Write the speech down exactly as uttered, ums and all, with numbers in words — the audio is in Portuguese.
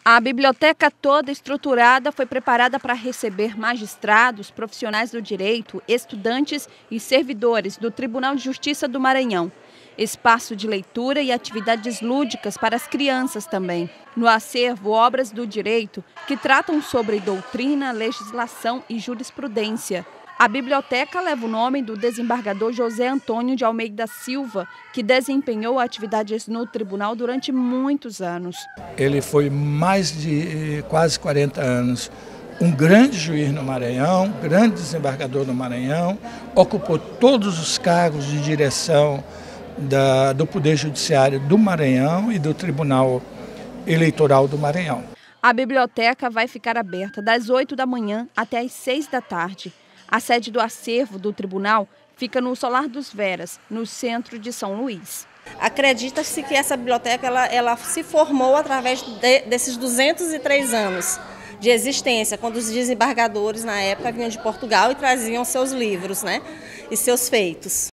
A biblioteca toda estruturada foi preparada para receber magistrados, profissionais do direito, estudantes e servidores do Tribunal de Justiça do Maranhão. Espaço de leitura e atividades lúdicas para as crianças também. No acervo, obras do direito que tratam sobre doutrina, legislação e jurisprudência. A biblioteca leva o nome do desembargador José Antônio de Almeida Silva, que desempenhou atividades no tribunal durante muitos anos. Ele foi mais de quase quarenta anos um grande juiz no Maranhão, grande desembargador no Maranhão, ocupou todos os cargos de direção da, do Poder Judiciário do Maranhão e do Tribunal Eleitoral do Maranhão. A biblioteca vai ficar aberta das oito da manhã até às seis da tarde. A sede do acervo do tribunal fica no Solar dos Veras, no centro de São Luís. Acredita-se que essa biblioteca ela, ela se formou através de, desses duzentos e três anos de existência, quando os desembargadores na época vinham de Portugal e traziam seus livros, né, e seus feitos.